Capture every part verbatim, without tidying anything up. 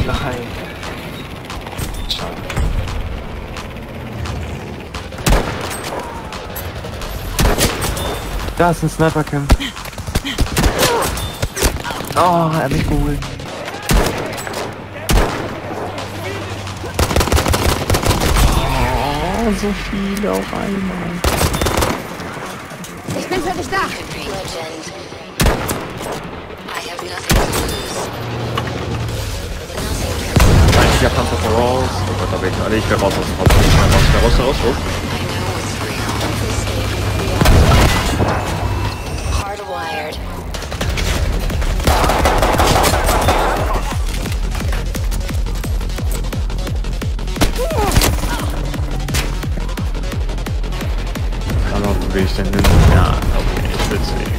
Nein. Schade. Da ist ein Sniper-Camp. Oh, er hat mich geholt. Oh, so viele auf einmal. Ich bin für dich da. Ich hab Panzer voraus. Oh Gott, da bin ich. Alter, ich will raus aus dem Haus. Ich will raus, ich will raus, raus, raus. Wo will ich denn hin? Ja, okay, ich will sehen.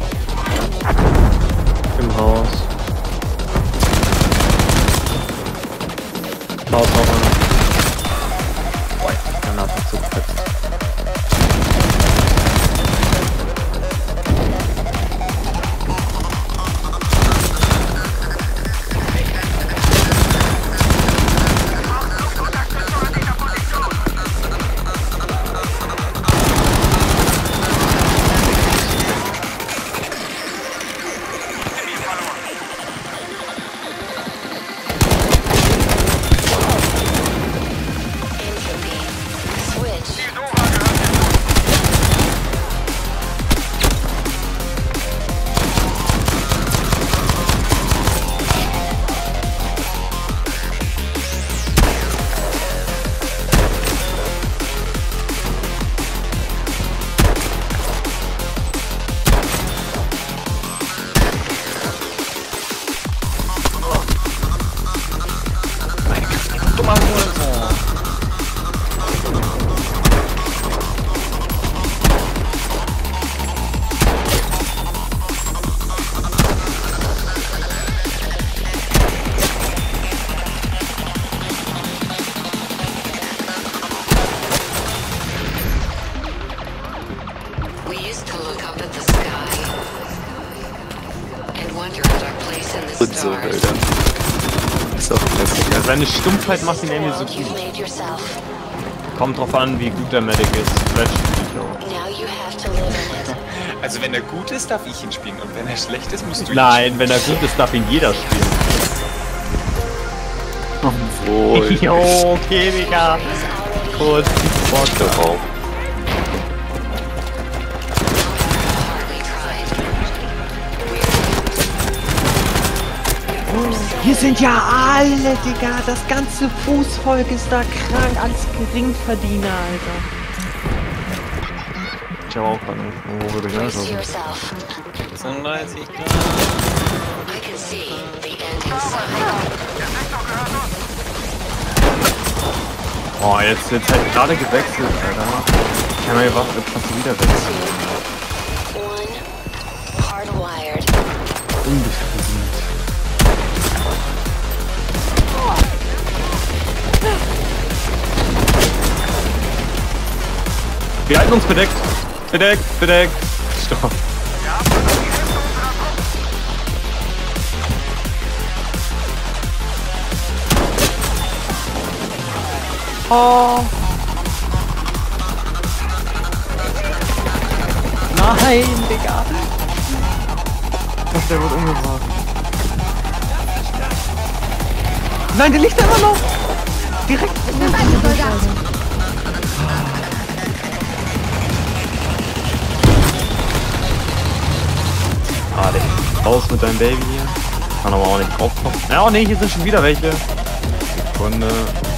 Im Haus. Haus noch an. Boah, ich kann einfach zu fett. Und so, Alter. Ist doch lässig. Ja, seine Stumpfheit macht ihn irgendwie so gut. Kommt drauf an, wie gut der Medic ist. Vielleicht spielt er auch. Also wenn er gut ist, darf ich ihn spielen. Und wenn er schlecht ist, musst du ihn Nein, spielen. wenn er gut ist, darf ihn jeder spielen. Obwohl. Jo, okay, Digga. Kurz die Worte drauf. Hier sind ja alle, Digga. Das ganze Fußvolk ist da krank als Geringverdiener, Alter. Ich hab auch gerade nicht. Wo würde ich also? sechsunddreißig Grad. Oh, jetzt jetzt halt gerade gewechselt, Alter. Ich kann mir gedacht, jetzt kannst du wieder wechseln. Unbefriedigend. Wir halten uns bedeckt. Bedeckt, bedeckt. Stopp. Oh. Nein, Digga. Was, der wird umgebracht. Nein, der liegt da immer noch. Direkt in der Seite. Ah, der raus mit deinem Baby hier. Kann aber auch nicht draufkommen. Ja, oh ne, hier sind schon wieder welche. Sekunde.